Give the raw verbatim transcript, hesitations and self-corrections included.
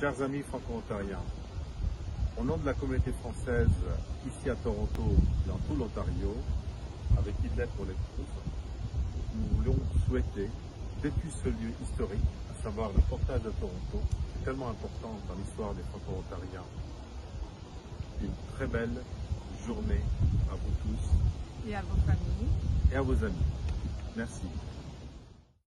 Chers amis franco-ontariens, au nom de la communauté française ici à Toronto, dans tout l'Ontario, avec Idlet pour les causes, nous voulons souhaiter, depuis ce lieu historique, à savoir le portage de Toronto, tellement important dans l'histoire des franco-ontariens, une très belle journée à vous tous et à vos familles et à vos amis. Merci.